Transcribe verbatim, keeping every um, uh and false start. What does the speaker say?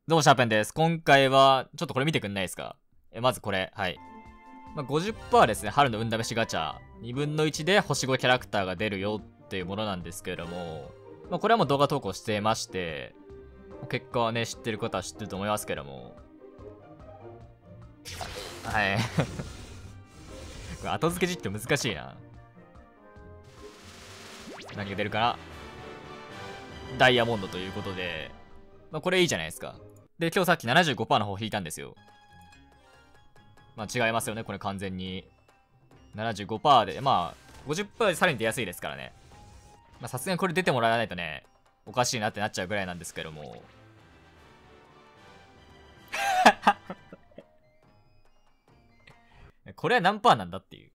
どうも、シャーペンです。今回は、ちょっとこれ見てくんないですか？え、まずこれ、はい。まあ、ごじゅっパーセントですね、春の運試しガチャ。にぶんのいちで星ごキャラクターが出るよっていうものなんですけれども、まあ、これはもう動画投稿してまして、結果はね、知ってる方は知ってると思いますけども。はい。これ後付け実況難しいな。何が出るかな？ダイヤモンドということで、まあ、これいいじゃないですか。で、今日さっき ななじゅうごパーセント の方引いたんですよ。まあ違いますよね、これ完全に。ななじゅうごパーセント で、まあ、ごじゅっパーセント でさらに出やすいですからね。まあさすがにこれ出てもらわないとね、おかしいなってなっちゃうぐらいなんですけども。これは何パーなんだっていう。